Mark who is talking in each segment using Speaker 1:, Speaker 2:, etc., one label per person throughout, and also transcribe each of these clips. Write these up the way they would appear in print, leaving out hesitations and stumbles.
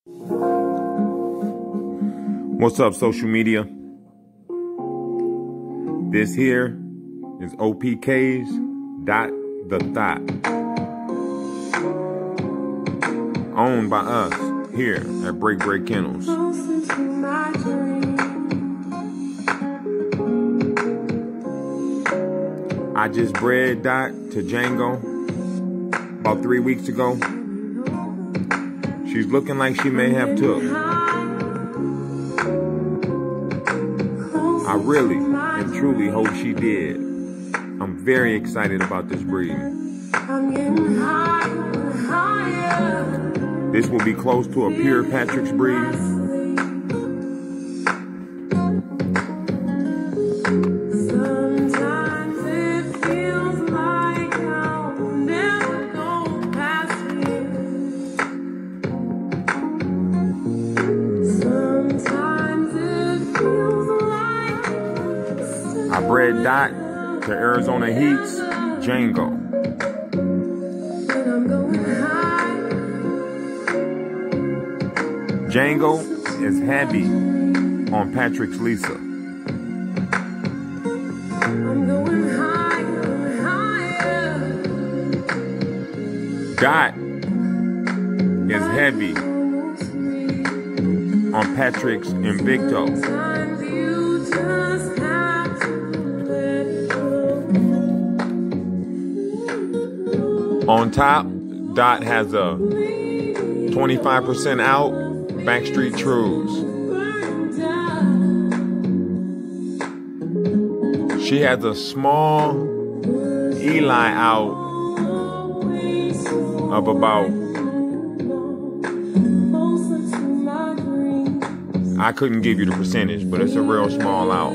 Speaker 1: What's up, social media? This here is OPK's Dot the Thot, owned by us here at Break Kennels. I just bred Dot to Django about 3 weeks ago. She's looking like she may have took. I really and truly hope she did. I'm very excited about this breed. This will be close to a pure Patrick's breed. I bred Dot to Arizona Heat's Django. Django is heavy on Patrick's Lisa. Dot is heavy on Patrick's Invicto. On top, Dot has a 25% out Backstreet Trues. She has a small Eli out of about, I couldn't give you the percentage, but it's a real small out.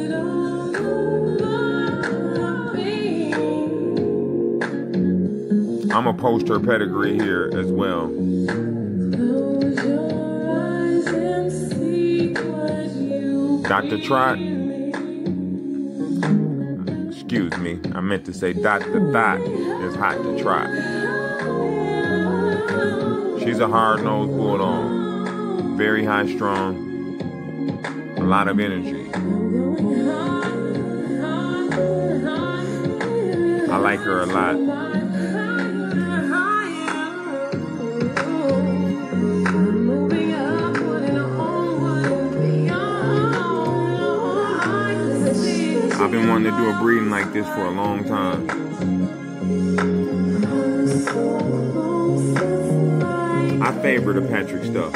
Speaker 1: I'm gonna post her pedigree here as well. Dr. Trot, excuse me, I meant to say Dot the Thot is hot to trot. She's a hard-nosed bulldog, very high strung, a lot of energy. I like her a lot. I've been wanting to do a breeding like this for a long time. I favor the Patrick stuff.